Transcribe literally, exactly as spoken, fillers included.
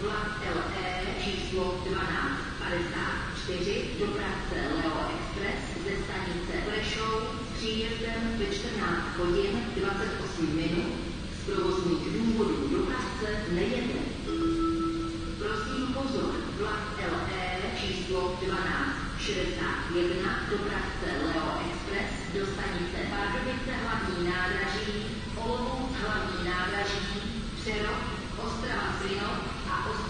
vlak L E číslo dvanáct padesát čtyři, dopravce Leo Express ze stanice Prešov s příjezdem ve čtrnáct hodin dvacet osm minut. Z provozních důvodů dopravce nejede. Prosím pozor, vlak L E číslo dvanáct šedesát jedna, dopravce Leo Express do stanice Pardubice hlavní nádraží, Olomouc hlavní nádraží, Přerov, Ostrava Zlínov a